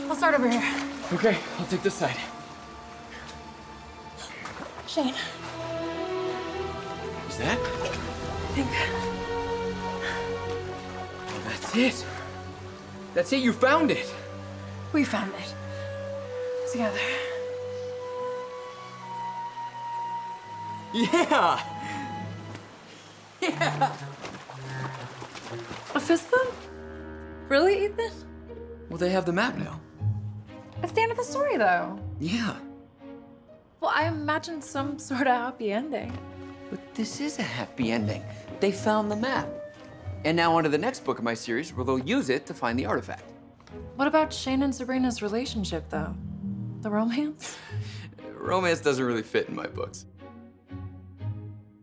I'll start over here. Okay, I'll take this side. Shane. Is that? I think. Oh, that's it. That's it, you found it. We found it. Together. Yeah! Yeah! A fist bump? Really, Ethan? Well, they have the map now. It's the end of the story, though. Yeah. Well, I imagined some sort of happy ending. But this is a happy ending. They found the map. And now on to the next book of my series where they'll use it to find the artifact. What about Shane and Sabrina's relationship, though? The romance? Romance doesn't really fit in my books.